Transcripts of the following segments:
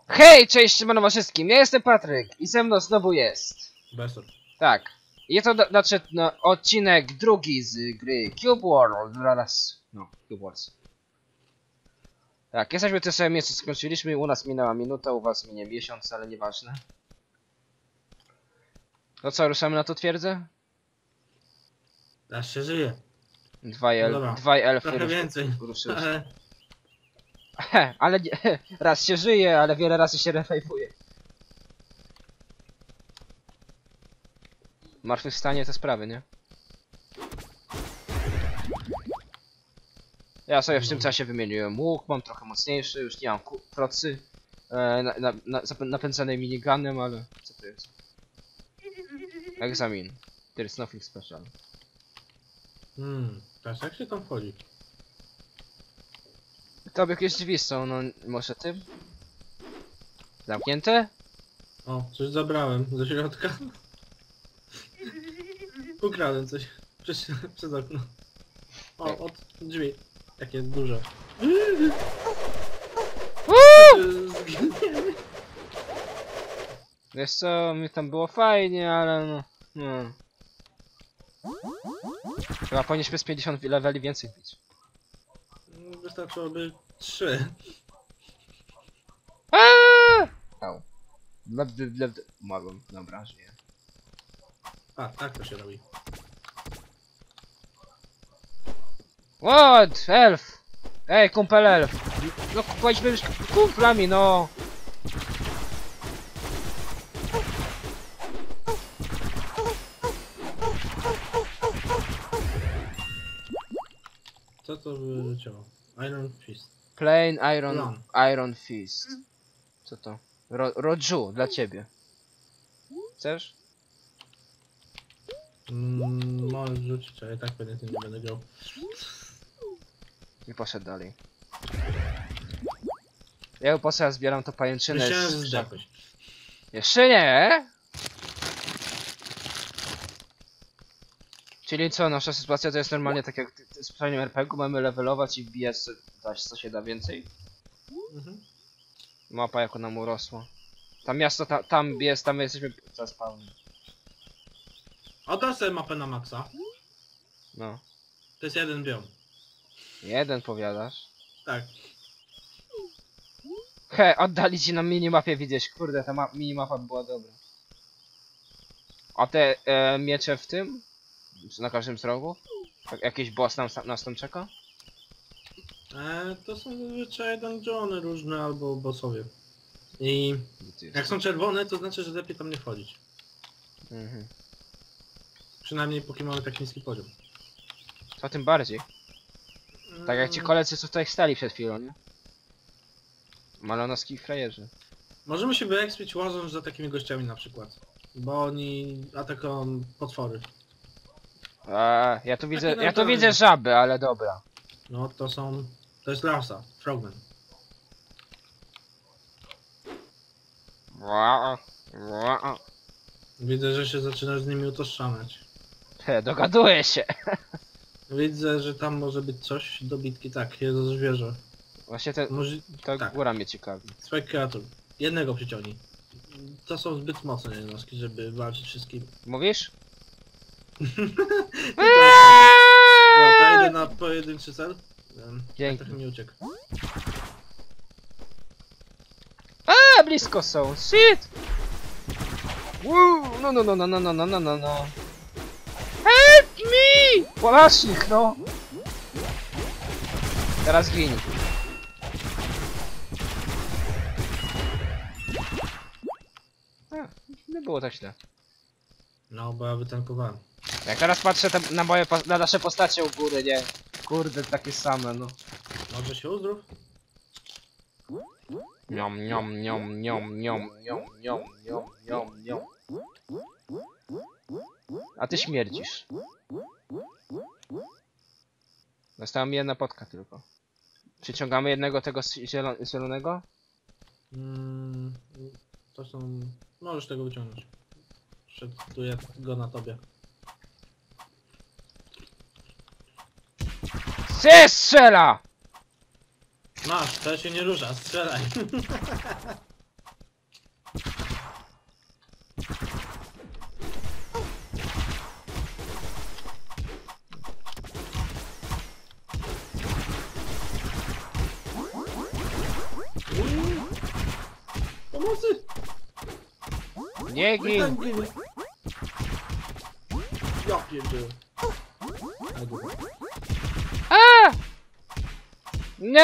Hej, cześć, siemano wszystkim, ja jestem Patryk i ze mną znowu jest... Besor. Tak. Jest to odcinek drugi z gry Cube World. Cube Wars. Tak, jesteśmy w tym samym miejscu, skończyliśmy, u nas minęła minuta, u was minie miesiąc, ale nieważne. To co, ruszamy na to twierdzę? Aż się żyje. Dwaj elfy Trochę więcej. ruszyły się. Ale nie, raz się żyje, ale wiele razy się refajfuje. Zmartwychwstanie te sprawy, nie? Ja sobie w tym czasie wymieniłem łuk, mam trochę mocniejszy, już nie mam procy napędzanej miniganem, ale co to jest? Egzamin. There is nothing special. Teraz jak się tam wchodzi? Tobie jakieś drzwi są, no może tym? Zamknięte? O, coś zabrałem ze środka. Ukradłem coś przez okno. O, od drzwi. Takie duże. Zginiemy. Wiesz co, mi tam było fajnie, ale no... Chyba powinniśmy z 50 leveli więcej bić. Wystarczyłoby 3. Au. Umarłem, dobra, żyję. A, tak to się robi. What? Elf! Ej, kumpel elf! No chodźmy już kumplami, no! Co to wyleciało? Iron Fist. Plain No. Iron Fist. Co to? Roju, dla ciebie. Chcesz? Możesz rzucić, ale ja tak pewnie tym nie będę grał. I poszedł dalej. Ja po co ja zbieram to pajęczynę. Myślałem, że zdechłeś. Jeszcze nie! Czyli co, nasza sytuacja to jest normalnie tak jak w specjalnym RPG-u, mamy levelować i wbijać co się da więcej. Mapa jako nam urosła. Tam miasto, tam jest, tam jesteśmy za spawnem. Oddam sobie mapę na maksa. No. To jest jeden biom. Jeden powiadasz. Tak. He, oddali ci na minimapie widzieć, kurde, ta minimapa była dobra. A te miecze w tym? Na każdym z rogu? Jakiś boss nas tam czeka? To są zazwyczaj dungeony różne albo bossowie. I jak są czerwone, to znaczy, że lepiej tam nie wchodzić. Przynajmniej póki mamy tak niski poziom. To tym bardziej. Tak jak ci koledzy co tutaj stali przed chwilą, nie? Malonowski frajerzy. Możemy się wyekspić łażąc za takimi gościami na przykład. Bo oni atakują potwory. Ja tu widzę żaby, ale dobra. No to jest rasa, frogman. Widzę, że się zaczynasz z nimi utożsamiać. Dogaduję się. Widzę, że tam może być coś do bitki. Tak, jest to zwierzę. Właśnie ta tak. góra mnie ciekawi. Spike Creature. Jednego przyciągnij. To są zbyt mocne jednostki, żeby walczyć wszystkim. Mówisz? To idę na pojedynczy cel. Pięknie. Tak mi uciekł. Blisko są. Shit! Woo! No. Help me! Płasznik, no! Teraz gin. Nie było tak źle. No, bo ja wytankowałem. Jak teraz patrzę na nasze postacie u góry, nie? Kurde, takie same, no. Może się uzdrów? Niom. A ty śmierdzisz. Została mi jedna potka tylko. Przyciągamy jednego tego zielonego? To są... Możesz tego wyciągnąć. Przetestuję go na tobie. Strzela! Masz, to się nie rusza, strzelaj. Pomocy! Nie gin! Ja pierdzielę. A! Nie!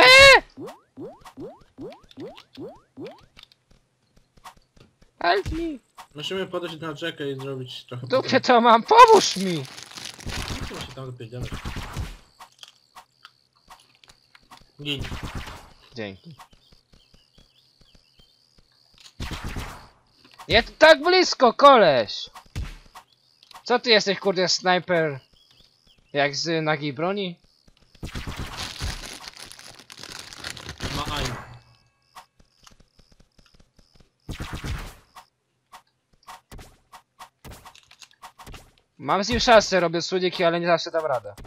Help me! Musimy podejść na rzekę i zrobić trochę... Dupie to mam, pomóż mi! Musimy się tam dopierdzielać. Gin. Dzięki. Nie tak blisko, koleś! Co ty jesteś, kurde, snajper? Jak z nagiej broni? Ma aim. Mam z nim szansę, robię słoniki, ale nie zawsze dam radę.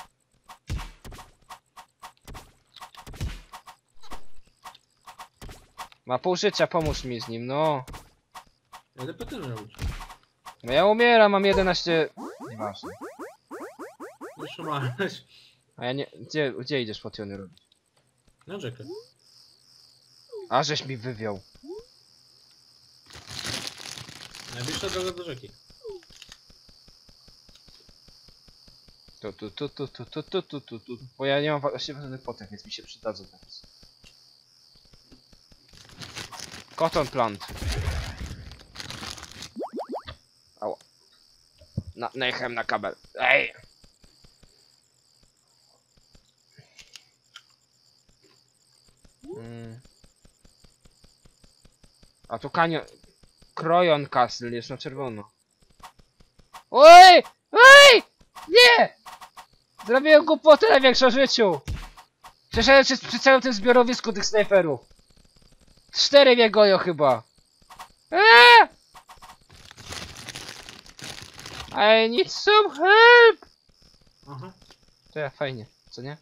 Ma pół życia, pomóż mi z nim, no. Ja lepiej też robić. No ja umieram, mam 11... Nieważne. Już umarłeś. A ja nie... Gdzie idziesz potiony robić? Na rzekę. A żeś mi wywiał. Najbliższa droga do rzeki. Tu. Bo ja nie mam właściwie żadnych potek, więc mi się przydadzą teraz. Cotton plant. Ała. Najechałem na kabel. Ej! A tu Krojon Castle jest na czerwono. Oj! Oj! Nie! Zrobiłem głupotę największą w życiu! Przeszedłem przy całym tym zbiorowisku tych snajperów. 4 mnie goją chyba. Eee! I need some help! Aha. To ja, fajnie, co nie?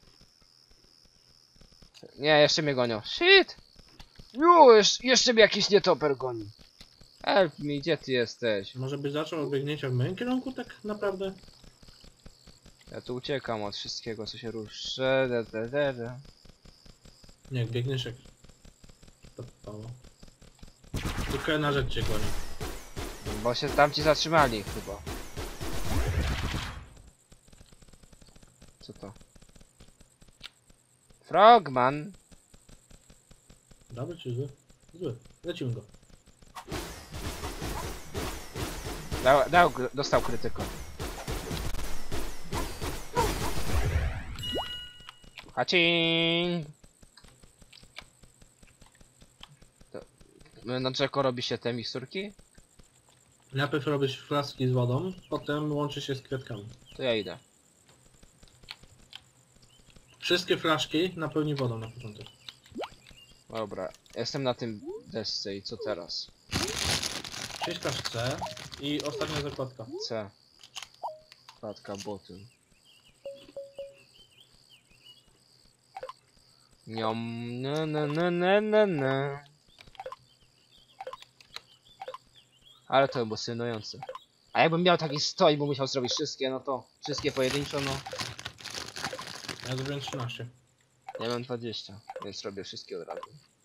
Nie, jeszcze mnie gonią. Shit! Jeszcze mnie jakiś nietoper goni. Help me, gdzie ty jesteś? Może byś zaczął od biegnięcia w moim kierunku tak naprawdę? Ja tu uciekam od wszystkiego, co się ruszy. Nie, jak biegniesz jak... To pało. Tylko na rzecz cię goni. Bo się tam ci zatrzymali chyba. Co to? Frogman! Dobry czy zły? Zły. Lecimy go. Dostał krytykę. Hacing! Na czego robi się te miksturki? Najpierw robisz flaski z wodą, potem łączy się z kwiatkami. To ja idę. Wszystkie flaszki napełni wodą na początek. Dobra, jestem na tym desce i co teraz? Wciskasz C i ostatnia zakładka. C. Kładka bottom. Niom, na. Ale to było synujące. A jakbym miał taki stoi, bo musiał zrobić wszystkie, no to wszystkie pojedynczo, no. Ja zrobiłem 13. Ja mam 20, więc robię wszystkie od razu.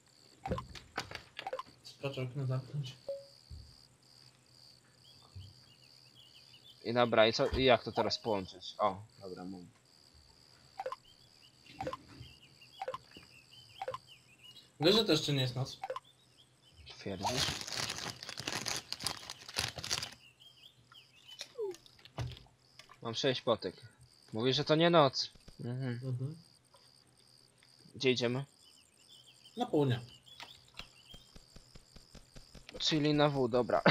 Sprawdzę okno zamknąć. I dobra, i co? I jak to teraz połączyć? O, dobra, mam. Wiesz, że to jeszcze nie jest noc. Twierdzisz? Mam 6 potek. Mówisz, że to nie noc. Mhm. Gdzie idziemy? Na południe. Czyli na W, dobra.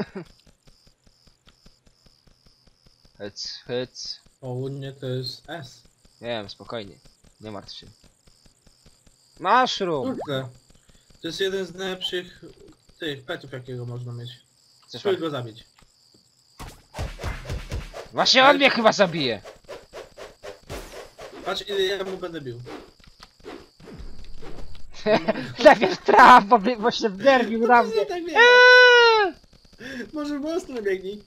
Hyc. Południe to jest S. Nie wiem, spokojnie. Nie martw się. Mushroom! Kurde. To jest jeden z najlepszych tych petów, jakiego można mieć. Chcesz Spróbuj go zabić. Właśnie on mnie chyba zabije. Patrz, ile ja mu będę bił. Najpierw traf, bo się wderbił na mnie. Tak wiem. Może mocno biegnij.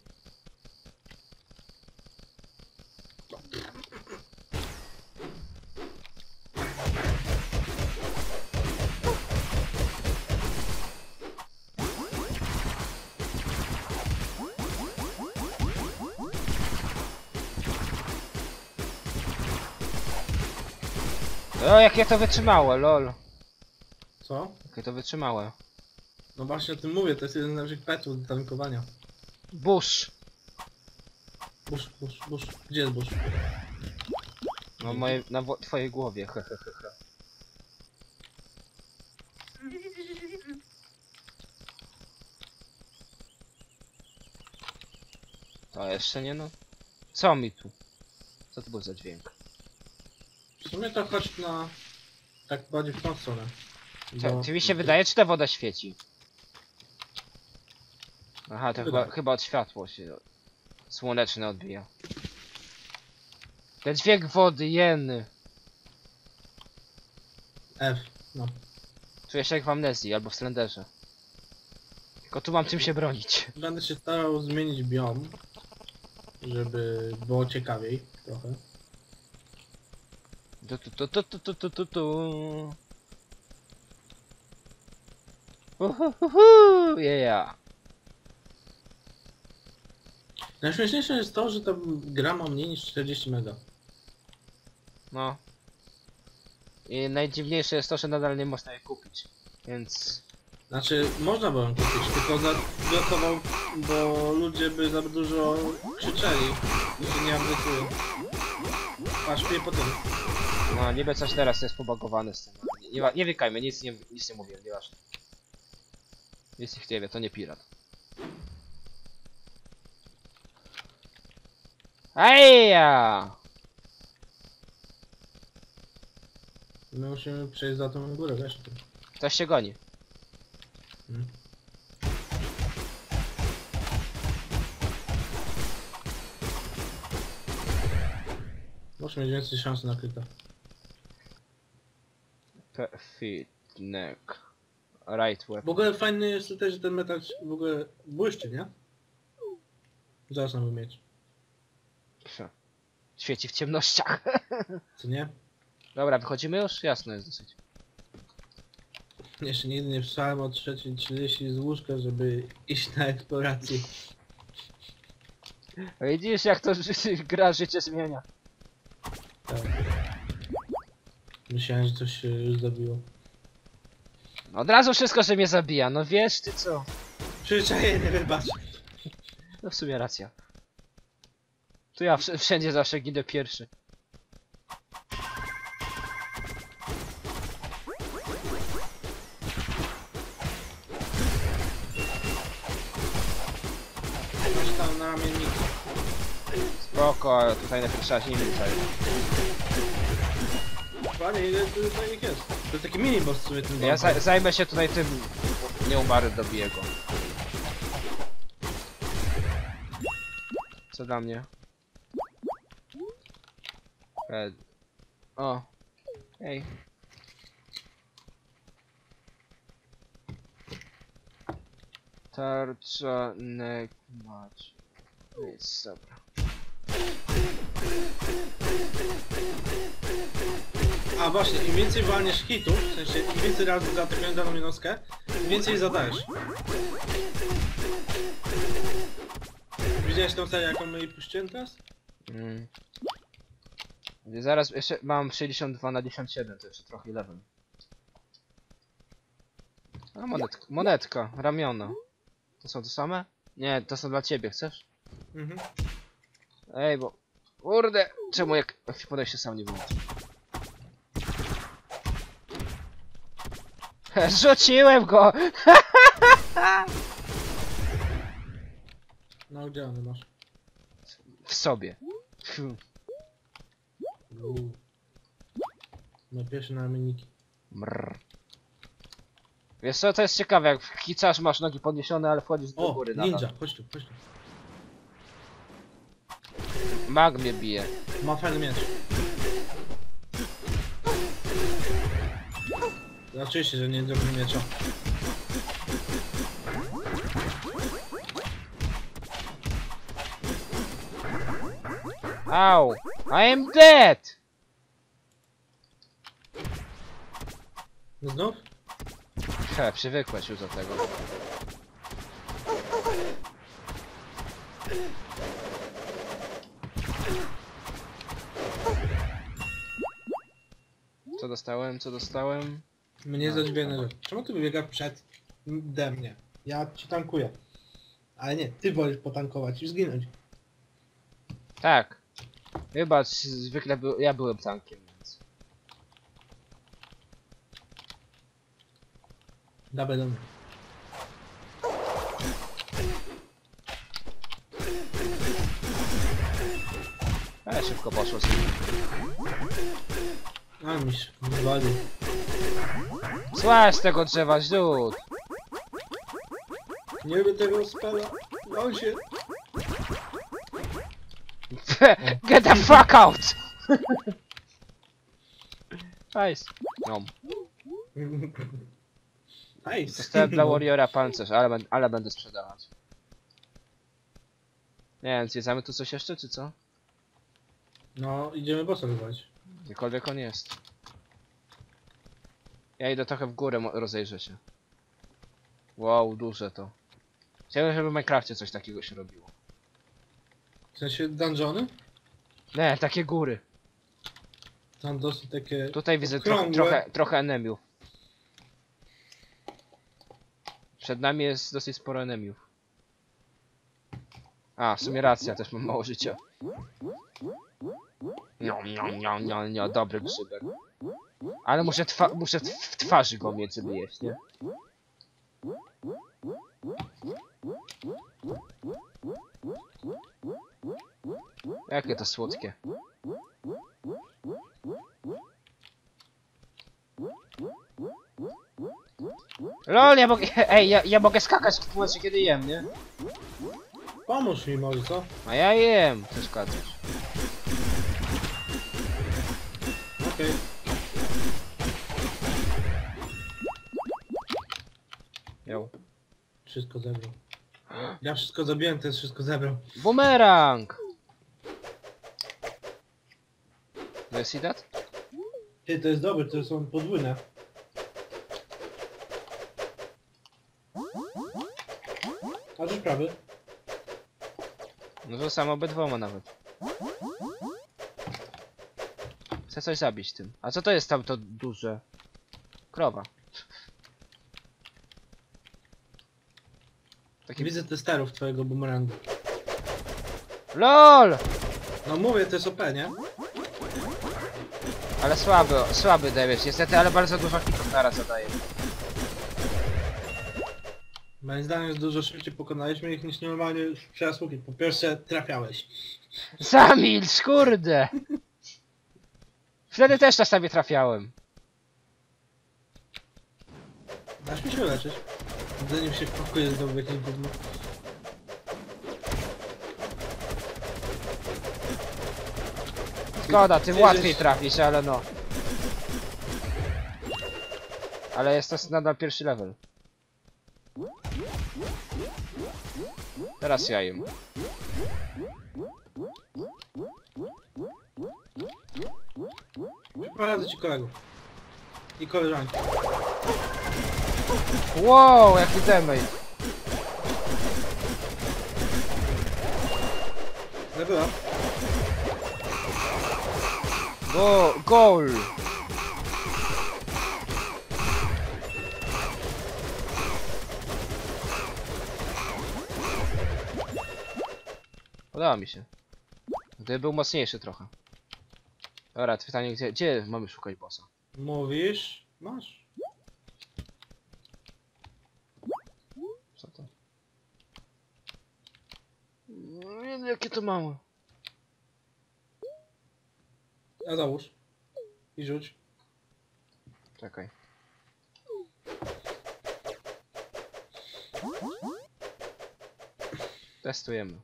O, jakie to wytrzymałe, lol. Co? Jakie to wytrzymałe. No właśnie o tym mówię, to jest jeden z naszych petów do tankowania. Bush. Bush. Gdzie jest Bush? No twojej głowie, hehehe. To jeszcze nie no. Co mi tu? Co to był za dźwięk? W sumie to chodź na... Tak bardziej w tą stronę. Czy mi się wydaje, czy ta woda świeci? Aha, to chyba od światła się słoneczne odbija. Ten dźwięk wody, jeny. F, no. Czuję się jak w Amnezji albo w Slenderze. Tylko tu mam czym się bronić. Będę się starał zmienić biom, żeby było ciekawiej trochę. Yeah. Najśmieszniejsze jest to, że ta gra ma mniej niż 40 mega. No. I najdziwniejsze jest to, że nadal nie można je kupić. Więc... Znaczy, można było ją kupić, tylko zablokował, bo ludzie by za dużo krzyczeli, że się nie update'ują. Patrz mnie po tym. No, niby coś teraz jest pobagowane z tym. Nie wykajmy, nic nie mówię, nieważne. Jeśli nie wie, to nie pirat. Eja! My musimy przejść za tą górę, wiesz? Ktoś się goni. Muszę mieć więcej szansy na kryta. Perfect neck. Right W weapon. ogóle fajny jest tutaj, że ten metal w ogóle błyszczy, nie? Zaraz nam mieć. Świeci w ciemnościach. Co nie? Dobra, wychodzimy już? Jasno jest dosyć. Jeszcze nigdy nie wstałem o 3:30 z łóżka, żeby iść na eksplorację. Widzisz jak to gra życie zmienia. Tak. Myślałem, że coś się już zabiło. Od razu wszystko, że mnie zabija, no wiesz ty co? Przyczajenie, wybacz. No w sumie racja. Tu ja wszędzie zawsze ginę pierwszy. Masz tam na ramienniku. Spoko, ale tutaj najpierw trzeba się nie ruszać. Panie, ile tu fajnych jest? To jest taki mini boss sobie ten Ja boss. zajmę się tutaj tym nieumarłym dobiję go. Co dla mnie? O. Ej. Tarcza, neck, match. Jest dobra. A właśnie, im więcej walniesz hitów, w sensie im więcej razy zaatakują daną jednostkę, tym więcej zadajesz. Widziałeś tą serię, jaką my jej puściłem teraz? Zaraz jeszcze mam 62/17, to jeszcze trochę level. A monetka, ramiona. To są te same? Nie, to są dla ciebie, chcesz? Mhm. Ej, bo... Kurde, czemu jak podejście sam nie wyłączy? Rzuciłem go! No gdzie one masz? W sobie. No pierwsze na ramienniki. Mrr. Wiesz co, to jest ciekawe, jak kicasz masz nogi podniesione, ale wchodzisz do O, góry ninja, chodź tu. Mag mnie bije. Ma fajny miecz. Oczywiście, że nie zrobił miecza. Ow! I am dead! Znów? He, przywykłeś już do tego. Co dostałem? Co dostałem? Mnie zadziwione rzeczy. Czemu ty wybiegasz przede mnie? Ja ci tankuję. Ale nie, ty wolisz potankować i zginąć. Tak. Wybacz, zwykle ja byłem tankiem, więc... Dawaj do mnie. Ale szybko poszło. A mistrz, nie wali. Słaś tego drzewa, źród! Nie lubię tego spela. On się... Get the fuck out! Nice. No. Nice. Dostałem dla Warriora pancerz, ale będę sprzedawać. Nie wiem, zwiedzamy tu coś jeszcze, czy co? No, idziemy bossa wybrać. Gdziekolwiek on jest. Ja idę trochę w górę, rozejrzę się. Wow, duże to. Chciałbym, żeby w Minecrafcie coś takiego się robiło. W sensie dungeony? Nie, takie góry. Tam dosyć takie... Tutaj widzę okrągłe. trochę enemiów. Przed nami jest dosyć sporo enemiów. A, w sumie racja, też mam mało życia. No, dobry grzybek. Ale muszę w twarzy go mieć, żeby jeść, nie? Jakie to słodkie. LOL, ja mogę... Ej, ja mogę skakać w momencie, kiedy jem, nie? Pomóż mi może, co? A ja jem, przeszkadzasz. Okej. Jo. Wszystko zebrał. Ja wszystko zabiłem, ten wszystko zebrał. Bumerang! Do you see that? Ty, to jest dobre, to są podwójne. A też prawy? No to samo obydwoma nawet. Chcę coś zabić tym. A co to jest tam to duże? Krowa. Taki... Widzę testerów twojego bumerangu. LOL! No mówię, to jest OP, nie? Ale słaby damage niestety, ale bardzo dużo hitów naraz zadaje. Moim zdaniem jest dużo szybciej pokonaliśmy ich niż normalnie przez łuki. Po pierwsze trafiałeś. Zamilcz, kurde! Wtedy też czasami trafiałem. Dasz mi się leczyć. Zanim się wpakuje znowu jakieś gówno. Szkoda, tym łatwiej trafić, ale no. Ale jest to nadal pierwszy level. Teraz ja jem. Prowadzę ci kolegów. I koleżanki. Wow, jaki damage. Dobra. Goal! Podoba mi się. Gdyby był mocniejszy trochę. Dobra, to pytanie, gdzie mamy szukać bossa? Mówisz? Masz. Co to? No, nie wiem, jakie to małe. A załóż. I rzuć. Czekaj. Testujemy.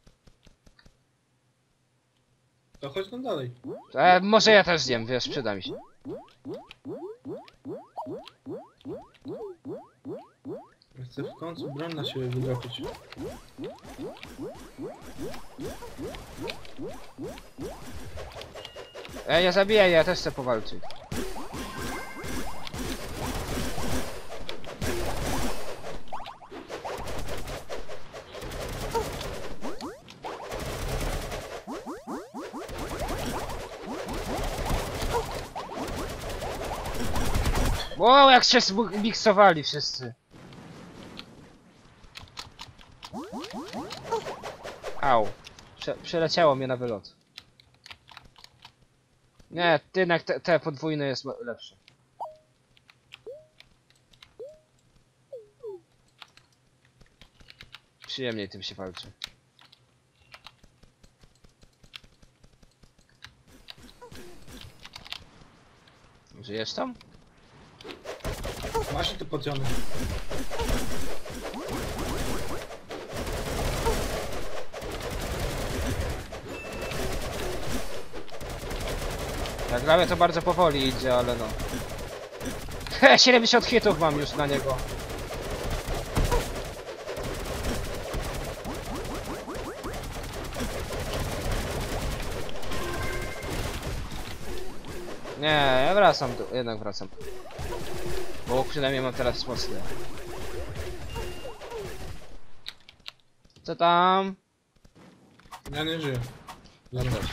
To chodź tam dalej. Może ja też zjem, wiesz, przyda mi się. Ja chcę w końcu broń na siebie wydropić. Ja zabiję, ja też chcę powalczyć. Wow, jak się zmiksowali wszyscy. Au. Przeleciało mnie na wylot. Nie, jednak te podwójne jest lepsze. Przyjemniej tym się walczy. Żyjesz tam? Właśnie te pociągi. Jak dla mnie to bardzo powoli idzie, ale no. 70 hitów mam już na niego. Nie, ja wracam, jednak wracam. Bo przynajmniej mam teraz mocne. Co tam? Ja nie żyję. Ja też.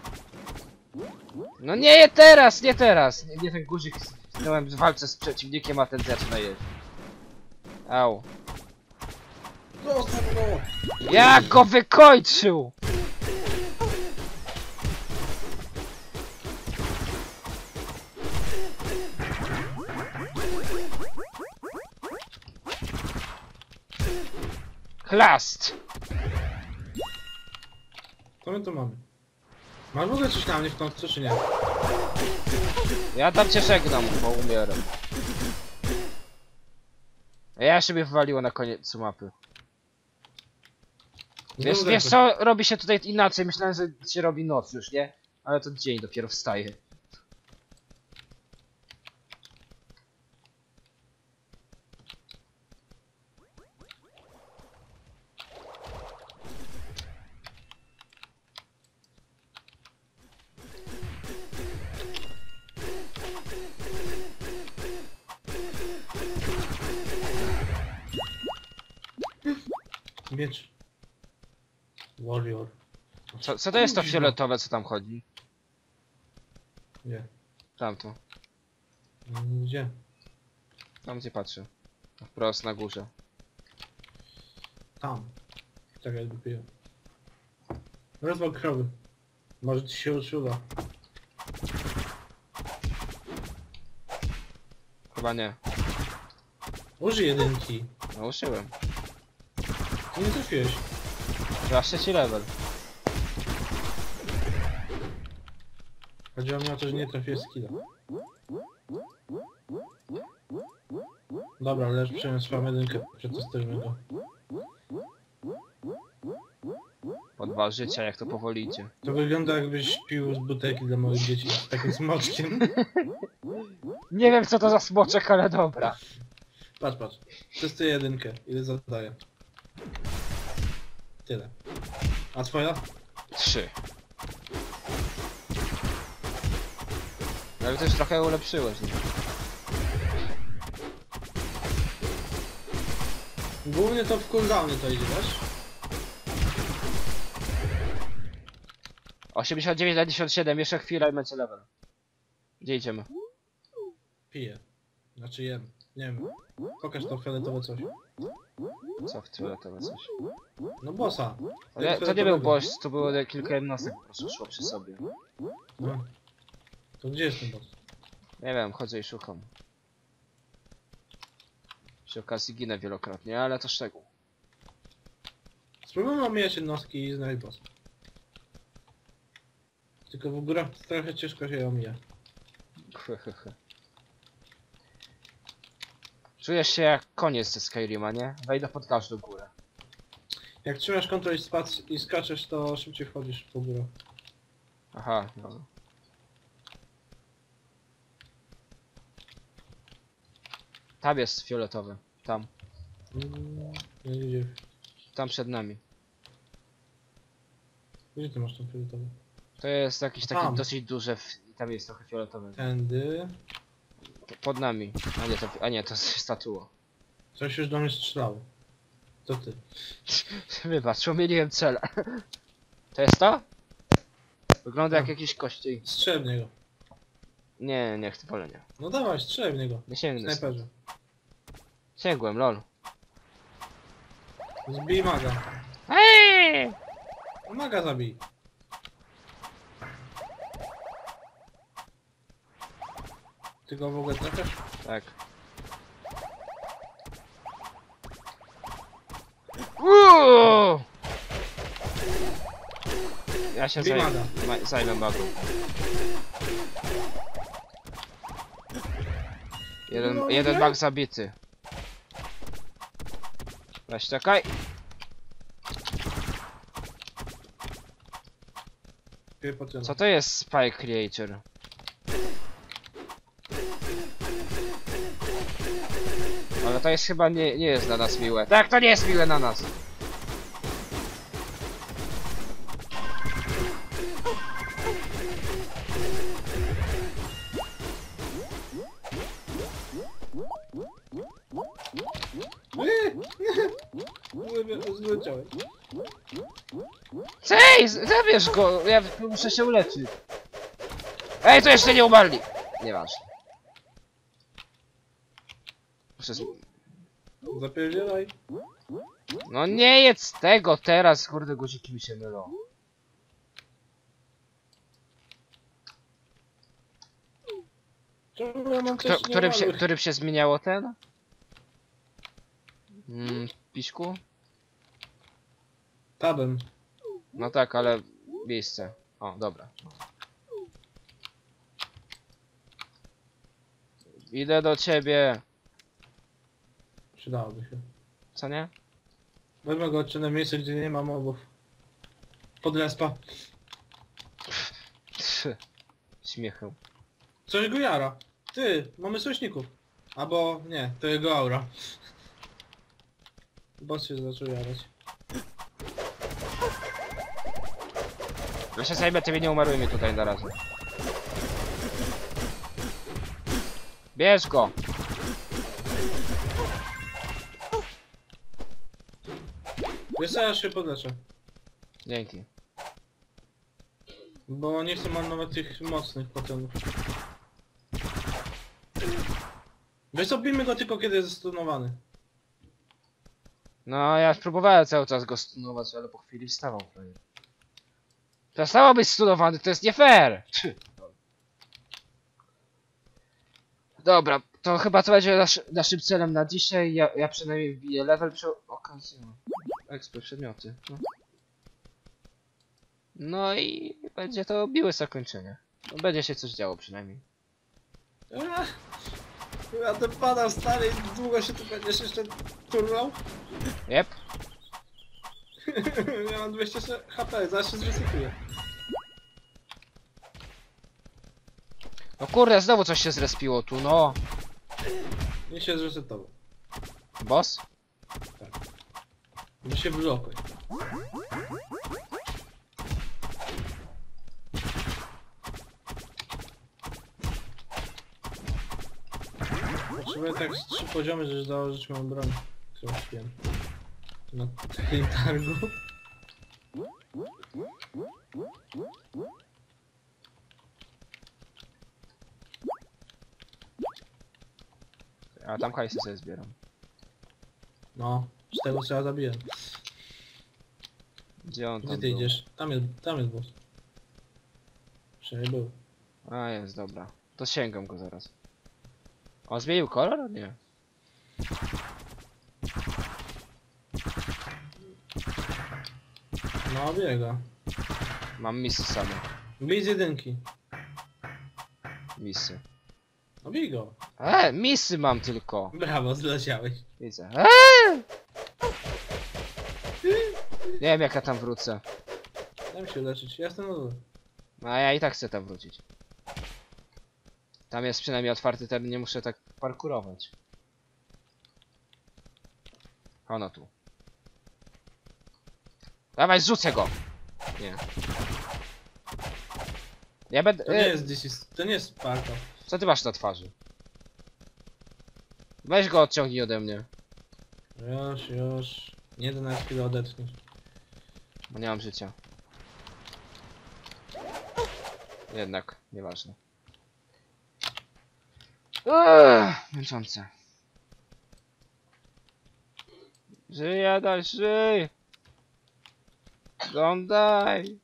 No nie teraz, nie teraz! Nie ten guzik w walce z przeciwnikiem, a ten zaczyna jeść. Au. Zostaw go! Jak go wykończył! Chlast! Co my tu mamy? Masz w ogóle coś na mnie w końcu, czy nie? Ja tam cię żegnam, bo umieram. A ja się mnie wywaliło na koniec mapy. Wiesz co, robi się tutaj inaczej, myślałem, że się robi noc już, nie? Ale to dzień dopiero wstaje. Miecz. Warrior. Co to jest to fioletowe, co tam chodzi? Nie. Tamto. Gdzie? Tam gdzie patrzę. Wprost na górze. Tam. Czekaj, dopiero. Rozwal krowy. Może ci się uczuwa. Chyba nie. Użyj jedynki. No uszyłem. Ty nie trafiłeś. Zawsze ci level. Chodziło mi o to, że nie trafiłeś skilla. Dobra, ale już przyjąłem swoją jedynkę. Przetestujmy go. Po 2 życia, jak to powoli idzie. To wygląda jakbyś pił z butelki dla moich dzieci. Z takim smoczkiem. Nie wiem co to za smoczek, ale dobra. Patrz, patrz. Testuję jedynkę. Ile zadaję? Tyle. A twoja? 3. Ale to już trochę ulepszyłeś. Nie? Głównie to w cooldownie to idzie, wiesz? 89 na 97, jeszcze chwila i będzie level. Gdzie idziemy? Piję. Znaczy jem. Nie wiem. Pokaż to fioletowe coś. Co w fioletowe coś? No bossa. To nie był boss, to było kilka jednostek po prostu szło przy sobie. No. To gdzie jest ten boss? Nie wiem, chodzę i szukam. Przy okazji ginę wielokrotnie, ale to szczegół. Spróbujmy omijać jednostki i znaleźć boss. Tylko w górach trochę ciężko się je omija. Czujesz się jak koniec ze Skyrima, nie? Wejdę pod każdą górę. Jak trzymasz Ctrl i spac i skaczesz, to szybciej wchodzisz po górę. Aha, no. Tam jest fioletowy. Tam. Nie gdzie. Tam przed nami. Gdzie ty masz ten fioletowy? To jest jakiś taki Tam. dosyć duży. Tam jest trochę fioletowy. Tędy. Pod nami. A nie, to jest statua. Coś już do mnie strzelało. To ty. Wybacz, pomyliłem cel. To jest to? Wygląda jak jakiś kościej. Strzel w niego. Nie chcę, wolę nie. No dawaj, strzelaj w niego. Nie sięgnę. Snajperze. Sięgłem, lol. Zbij maga. Eee! Maga zabij. Ty go w ogóle trafiasz? Tak. Uuuu! Ja się Zbij maga. zajmę magą. Jeden mag zabity. Weź, czekaj. Co to jest Spike Creature? Ale to jest chyba nie jest dla nas miłe. Tak, to nie jest miłe na nas. Zleciałeś. Ej, zabierz go! Ja muszę się uleczyć. Ej, to jeszcze nie umarli! Nieważne. Muszę Zapierdzielaj. No nie jedz tego teraz, kurde, guziki mi się mylą. Czemu ja mam coś Którym się zmieniało ten? Piśku? Tabem. No tak, ale miejsce. O, dobra. Idę do ciebie. Przydałoby się. Co nie? Wezmę go odcinę miejsce, gdzie nie ma mobów. Pod respa. Śmiechem. Coś go jara. Ty, mamy sojuszników. Albo nie, to jego aura. Boss się zaczął jarać. Ja się zajmę tymi nieumarłymi tutaj na razie. Bierz go! Wiesz co, ja się podleczę. Dzięki. Bo nie chcę marnować tych mocnych potionów. Wiesz co, bijmy go tylko kiedy jest stunowany. No, ja próbowałem cały czas go stunować, ale po chwili wstawał. Przestało być stunowany, to jest nie fair! Dobra, to chyba to będzie naszym celem na dzisiaj. Ja przynajmniej wbiję level przy okazji. Ekspert, przedmioty. No i będzie to miłe zakończenie. No, będzie się coś działo przynajmniej. Ja ten padam stary, długo się tu będziesz jeszcze turlał? Jep. Ja mam 200 HP, zaraz się zresetuję. No kurde, znowu coś się zrespiło tu, no. Nie się zresetował. Boss? Bo się blokuj. Potrzebuję tak z 3 poziomy, żeby założyć moją broń, którą śpiłem. Na tym targu. A tam hajsy sobie zbieram. No, z tego co ja zabiję. Gdzie on tam Gdzie ty był? idziesz? Tam jest boss. Przynajmniej był. A jest, dobra. To sięgam go zaraz. On zmienił kolor? Nie. No, biega. Mam misy same. Bij z jedynki. Misy. No bij go. Misy mam tylko. Brawo, zleciałeś. Widzę. Nie wiem jak ja tam wrócę. Dam się leczyć, ja jestem na dole. A ja i tak chcę tam wrócić. Tam jest przynajmniej otwarty teren, nie muszę tak parkurować. Ono tu. Dawaj, zrzucę go! Nie. Ja będę... To nie jest to nie jest Sparta. Co ty masz na twarzy? Weź go odciągnij ode mnie. Już. Nie da na chwilę odetchniesz. Bo nie mam życia. Jednak, nieważne. Męczące. Żyj, Adaś, żyj! Żądaj!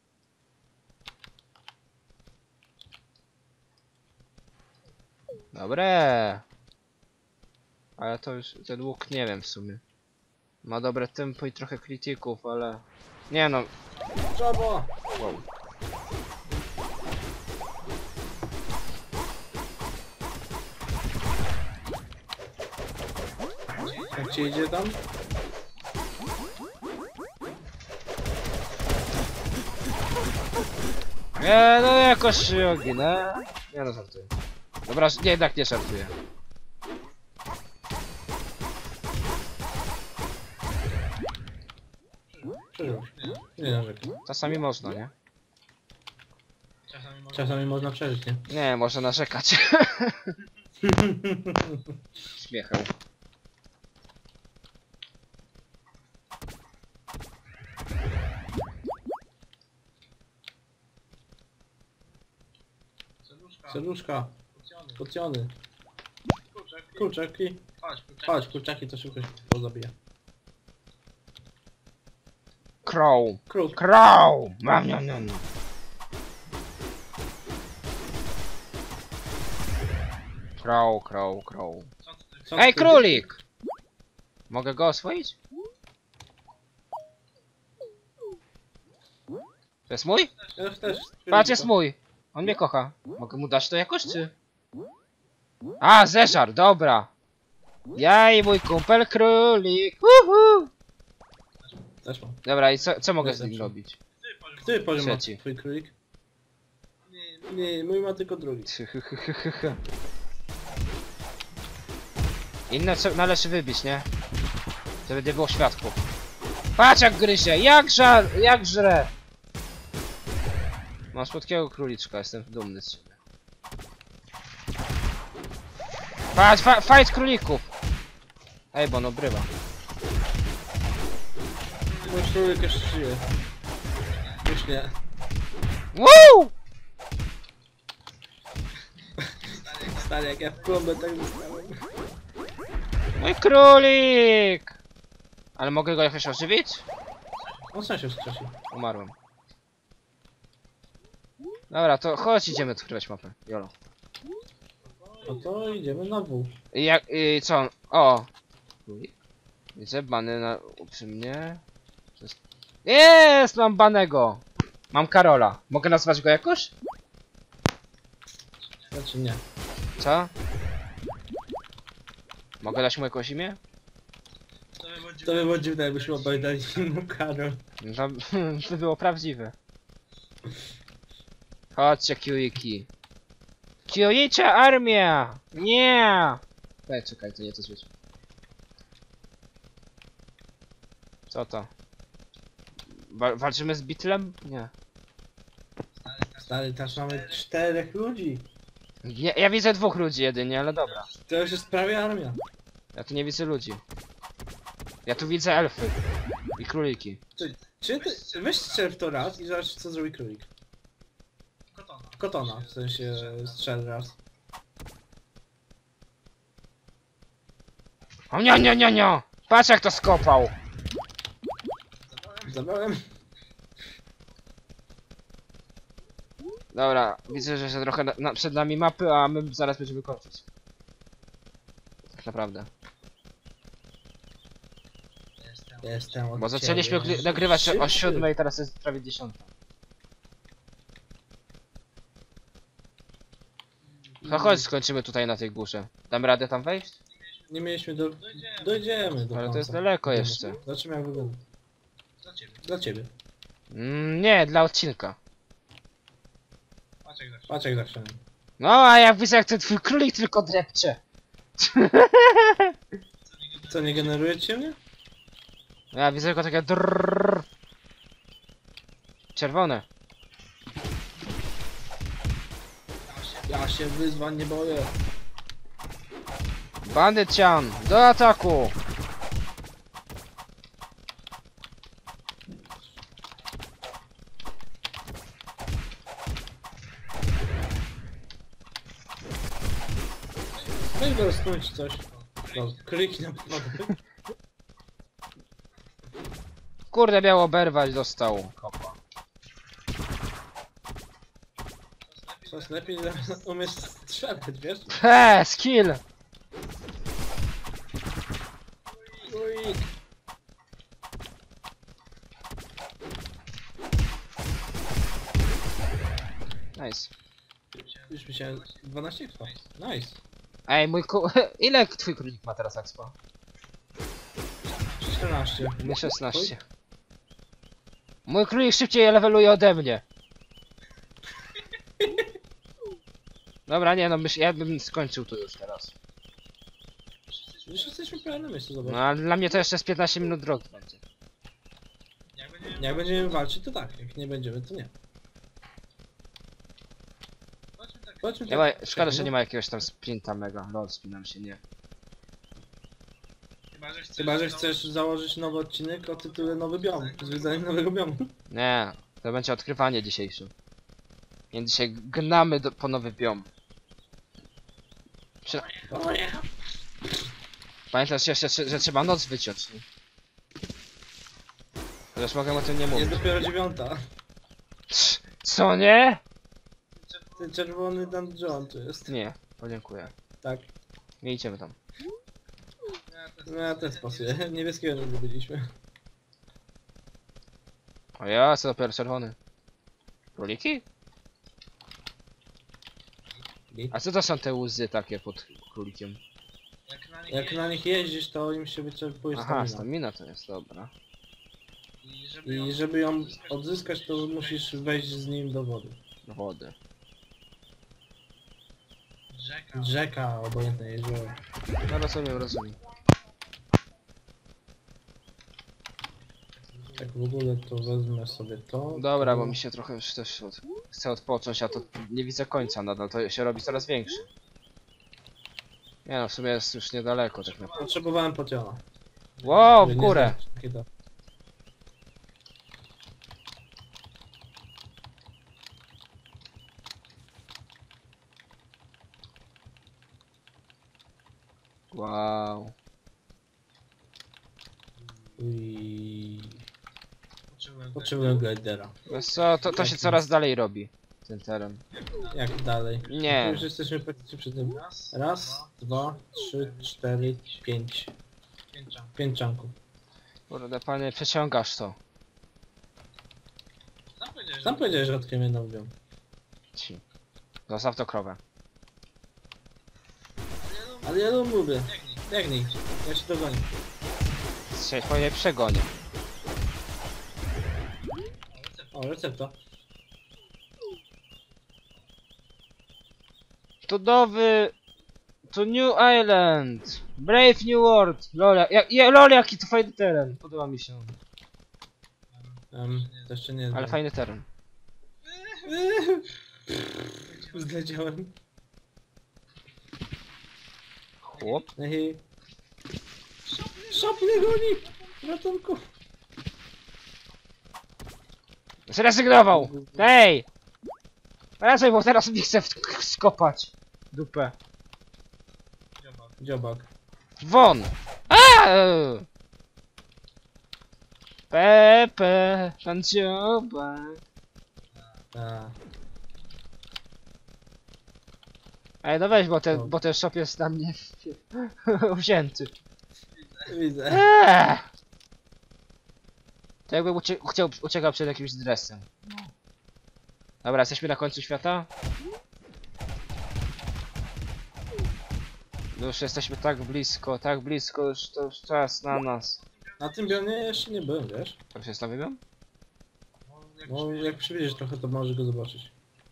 Dobre! Ale to już, ten łuk nie wiem w sumie. Ma dobre tempo i trochę krytyków, ale... Nie no, Trzeba! wow. Jak ci idzie tam? Nie no, jakoś się oginę. Nie no, żartuję. Dobra, nie, jednak nie żartuję. Przeżył. Nie narzekam. Czasami można, nie? Czasami można przeżyć, nie? Nie, można narzekać. Śmiechał. Serduszka. Pocjony. Kurczaki. Chodź, kurczaki to szybko się pozabija. Crow. Kruk. Crow! Mam, mam, mam. Crow, crow, crow. Co Ej, ty- królik! Mogę go oswoić? To jest mój? Ja też. Patrz, jest mój. On mnie kocha. Mogę mu dać to jakoś, czy? A, zeżar, dobra. Ja i mój kumpel królik. Uhu. Też mam. Dobra, i co mogę z nim Lepszy. robić? Który poziom ma Trzeci. twój królik? Nie, mój ma tylko drugi. Inne co należy wybić, nie? Żeby nie było świadków. Patrz jak gryzie, jak żre! Mam słodkiego króliczka, jestem dumny z siebie. Patrz, fight królików! Ej, bo on obrywa. Mój królik jeszcze żyje. Już nie. Woo! Stary, jak ja w klombę tak dostałem. Mój królik! Ale mogę go jakoś ożywić? On sam się wskrzesił. Umarłem. Dobra, to chodź, idziemy odkrywać mapę. Jolo. No to idziemy na W. I co on? O! Królik? Widzę bany przy mnie. Jest! Mam banego! Mam Karola. Mogę nazwać go jakoś? Znaczy nie. Co? Mogę dać mu jakieś imię? To by było dziwne, jakbyśmy obaj dali mu Karol. No, to było prawdziwe. Chodźcie, Kiwiki. Kiwicia armia! Nie! Ej, czekaj, to nie to zwiedź. Co to? Walczymy z Beatlem? Nie. Stary, teraz mamy 4 ludzi. Ja widzę 2 ludzi jedynie, ale dobra. To już jest prawie armia. Ja tu nie widzę ludzi. Ja tu widzę elfy. I króliki. Czy ty, weź strzel w to raz i zobacz co zrobi królik. Kotona, w sensie strzel raz. O nie, nie, nie, nie! Patrz jak to skopał! Zabrałem. Dobra, widzę, że się trochę przed nami mapy, a my zaraz będziemy kończyć. Tak naprawdę. Jestem od Bo zaczęliśmy ciebie. nagrywać o Szybszy. 7, teraz jest prawie 10. To chodź, skończymy tutaj na tej górze. Damy radę tam wejść? Nie mieliśmy do... Dojdziemy do Ale to końca. jest daleko jeszcze. Zobaczymy jak wygląda. Dla ciebie. Nie, dla odcinka. Patrz jak zawsze. No, a ja widzę jak ten twój królik tylko drepcze. Co, nie generujecie mnie? Ja widzę tylko takie drrrr. Czerwone. Ja się wyzwań nie boję. Bandycian, do ataku! Weź go rozknąć coś. No, kliknij na podłogę. Kurde, miał oberwać, dostał. Kopa. Coś lepiej umiesz strzelać, wiesz? Skill! Uj. Nice. Już myślałem 12 trwa. Nice. Ej, ile twój królik ma teraz expa? 14. Nie 16. Mój królik szybciej leveluje ode mnie. Dobra, nie no, ja bym skończył tu już teraz. Już jesteśmy prawie na miejscu, zobacz. No ale dla mnie to jeszcze z 15 minut drogi będzie. Jak będziemy walczyć, to tak. Jak nie będziemy, to nie. Chodźmy Nie ma, szkoda, że nie ma jakiegoś tam sprinta mega. Lol, spinam się, nie. Chyba, że chcesz założyć nowy odcinek o tytule Nowy Biom. Zwiedzanie nowego biomu. Nie, to będzie odkrywanie dzisiejsze. Więc dzisiaj gnamy po nowy biom. O nie. Pamiętasz jeszcze, że trzeba noc wyciąć, nie? Chociaż mogę o tym nie Jest mówić. dopiero 9. Co nie? Ten czerwony dungeon tu jest. Nie, podziękuję. Tak. Nie idziemy tam. No ja też pasuje. Niebieskiego nie zdobyliśmy. O ja, co dopiero czerwony. Króliki? A co to są te łzy takie pod królikiem? Jak na nich jeździsz, to im się wyczerpuje Aha, stamina. stamina to jest, dobra. I żeby ją odzyskać, to musisz wejść z nim do wody. Do wody. Rzeka, obojętne jezioro. No rozumiem, rozumiem. Tak w ogóle to wezmę sobie to. Dobra, to... bo mi się trochę już też chcę odpocząć, a to nie widzę końca nadal, to się robi coraz większe. Nie no, w sumie jest już niedaleko tak naprawdę. Potrzebowałem pociona. Wow, w Nie górę! znam takiego. Wow. Uj. Potrzebuję glidera. Wiesz co, to się coraz dalej robi, ten teren. Jak dalej? Nie. Już jesteśmy praktycznie przy tym. Raz, dwa, trzy, cztery, pięć. 5 czanków. Kurde, panie, przeciągasz to. Sam powiedziałeś, że odkryjemy nowy. Ci. Zostaw to krowę. Ale ja to mówię. Biegnij. Ja się dogonię. Się twoje przegonię. O, recepta. To nowy... To New Island! Brave New World! Lol, jaki to fajny teren! Podoba mi się. To jeszcze nie Ale fajny teren. Zleciałem. Chłop? Ej. Szop mnie goni! Ratunku! Zrezygnował! Hej! Wracaj, bo teraz nie chcę skopać. Dupę. Dziobak. Won! Aaaa! Pepe, pan dziobak. A. Ej, no weź, bo ten shop jest na mnie wzięty. Widzę. To jakby uciekał przed jakimś dresem. Dobra, jesteśmy na końcu świata. No już jesteśmy tak blisko, już to już czas na nas. Na tym bionie jeszcze nie byłem, wiesz? To już jest nowy biom? No jak przybliżysz trochę, to możesz go zobaczyć.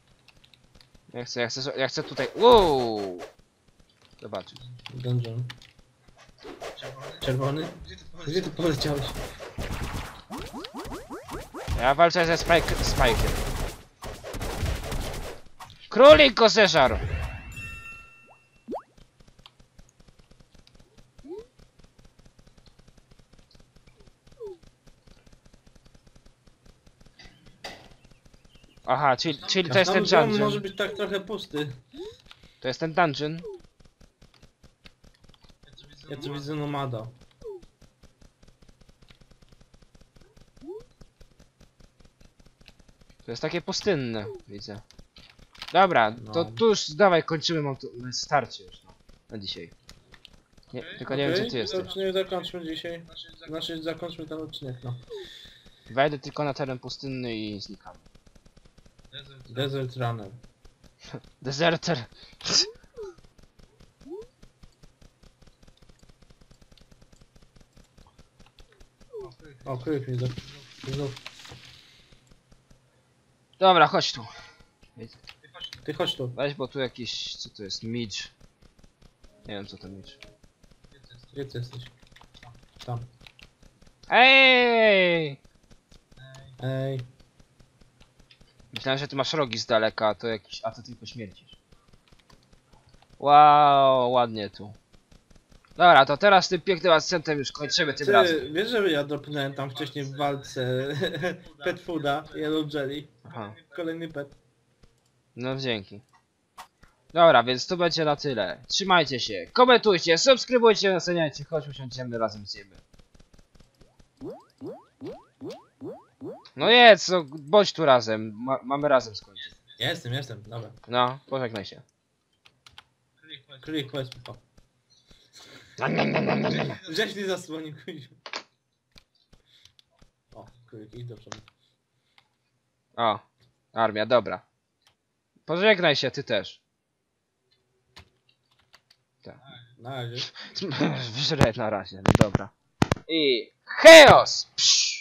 Ja chcę tutaj. Wow! Zobaczyć. Dungeon. Czerwony? Gdzie ty poleciałeś? Ja walczę ze Spike'em. Królik go zeżarł! Aha, czyli to jest ten Tam biom dungeon. może być tak trochę pusty. To jest ten dungeon. Ja tu widzę nomada. To jest takie pustynne, widzę. Dobra, to No. tu już dawaj kończymy, mam tu starcie już no, na dzisiaj. Nie, tylko nie wiem gdzie ty jesteś. Odcinek zakończmy dzisiaj. Znaczy zakończmy ten odcinek, no. Wejdę tylko na teren pustynny i znikam. Desert Runner. Deserter. O, kryk mi znów. Dobra, chodź tu. Ty chodź tu. Weź, bo tu jakiś, co to jest, midge. Nie wiem co to midge. Gdzie ty jesteś? Tam. Ej! Ej. Myślałem, że ty masz rogi z daleka, a to jakiś, a to tylko śmiercisz. Wow, ładnie tu. Dobra, to teraz tym pięknym akcentem już kończymy tym razem. Ty, wiesz, że ja dropnąłem tam wcześniej w walce pet fooda, Yellow Jelly. Aha, Kolejny pet. no dzięki. Dobra, więc to będzie na tyle. Trzymajcie się, komentujcie, subskrybujcie, oceniajcie, chodź usiądziemy razem z siebie. No jedz, no, bądź tu razem, mamy razem skończyć. Jestem, dobra. No, pożegnaj się. Klik, powiedz mi to. Żeś nie zasłonił, kuźwa. O, klik, idź do przodu. O, armia, dobra. Pożegnaj się, ty też. Na razie. Żre na razie, no dobra. I chaos! Psz!